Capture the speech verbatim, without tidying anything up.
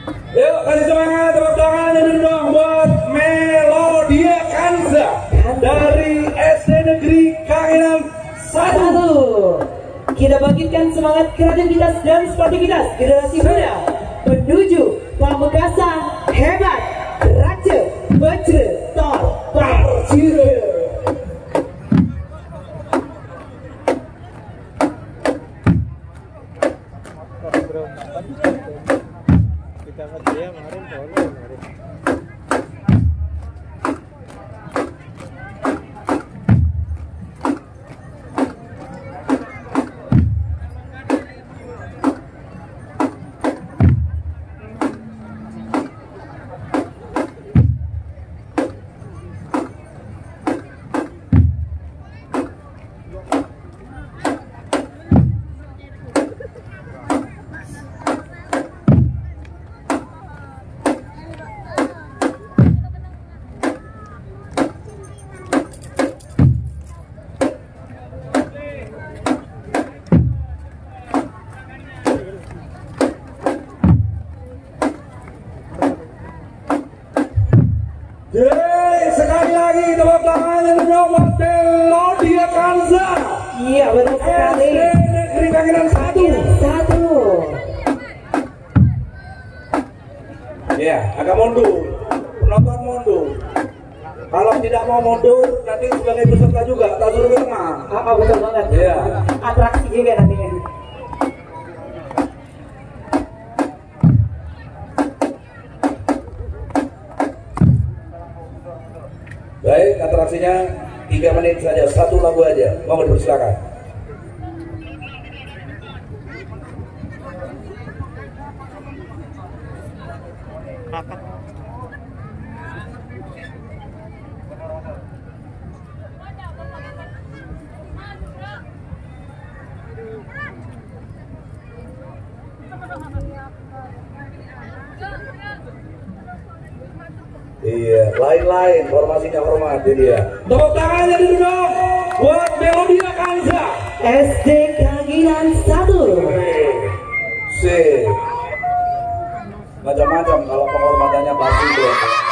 Yuk kasih semangat tepuk tangan dan dong buat Melodia Kanza dari S D Negeri Kangenan satu. Kita bangkitkan semangat kreativitas dan sportivitas generasi muda menuju Pamekasan hebat, Raja Bajra Tor Parcire. Kita kerja kemarin solo kemarin. Yeay, sekali lagi tepuk tangan dan dong buat Melodia Kanza. Iya betul sekali. S D Negeri Kangenan satu. Satu. Ya, agak mundur. Penonton mundur. Kalau tidak mau mundur, nanti sebagai peserta juga tak suruh ke tengah. Ah, ah, betul banget. Iya. Atraksi juga nantinya. Baik, atraksinya tiga menit saja, satu lagu aja. Mau dipersilakan. Iya, lain-lain, formasinya hormat ini dia. Tepuk tangannya dulu dong buat Melodia Kanza. S D Kangenan satu. Sip. Macam-macam kalau penghormatannya pasti tuh.